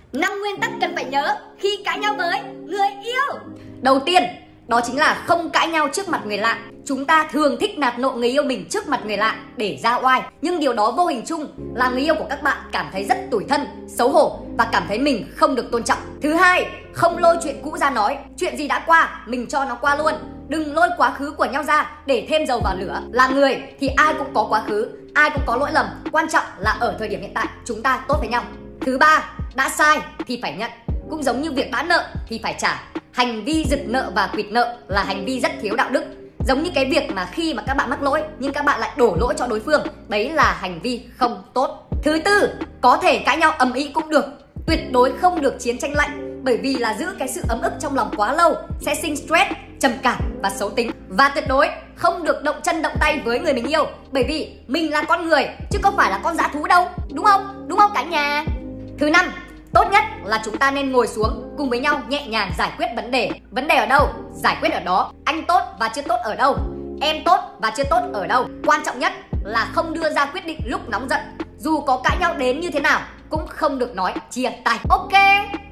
5 nguyên tắc cần phải nhớ khi cãi nhau với người yêu. Đầu tiên, đó chính là không cãi nhau trước mặt người lạ. Chúng ta thường thích nạt nộ người yêu mình trước mặt người lạ để ra oai, nhưng điều đó vô hình chung làm người yêu của các bạn cảm thấy rất tủi thân, xấu hổ và cảm thấy mình không được tôn trọng. Thứ hai, không lôi chuyện cũ ra nói. Chuyện gì đã qua, mình cho nó qua luôn. Đừng lôi quá khứ của nhau ra để thêm dầu vào lửa. Là người thì ai cũng có quá khứ, ai cũng có lỗi lầm. Quan trọng là ở thời điểm hiện tại chúng ta tốt với nhau. Thứ ba, đã sai thì phải nhận. Cũng giống như việc đã nợ thì phải trả. Hành vi giật nợ và quỵt nợ là hành vi rất thiếu đạo đức. Giống như cái việc mà khi mà các bạn mắc lỗi nhưng các bạn lại đổ lỗi cho đối phương, đấy là hành vi không tốt. Thứ tư, có thể cãi nhau ầm ĩ cũng được, tuyệt đối không được chiến tranh lạnh, bởi vì là giữ cái sự ấm ức trong lòng quá lâu sẽ sinh stress, trầm cảm và xấu tính. Và tuyệt đối không được động chân động tay với người mình yêu, bởi vì mình là con người chứ không phải là con dã thú đâu, đúng không? Đúng không cả nhà? Thứ năm, tốt nhất là chúng ta nên ngồi xuống cùng với nhau nhẹ nhàng giải quyết vấn đề. Vấn đề ở đâu? Giải quyết ở đó. Anh tốt và chưa tốt ở đâu? Em tốt và chưa tốt ở đâu? Quan trọng nhất là không đưa ra quyết định lúc nóng giận. Dù có cãi nhau đến như thế nào cũng không được nói chia tay. Ok.